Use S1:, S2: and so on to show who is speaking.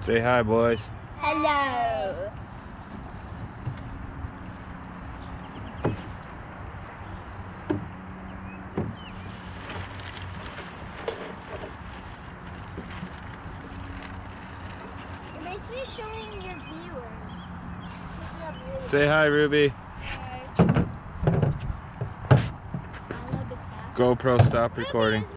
S1: Say hi, boys.
S2: Hello. It makes me showing your viewers.
S1: Say hi, Ruby.
S2: Hi. I love the cat.
S1: GoPro, stop recording.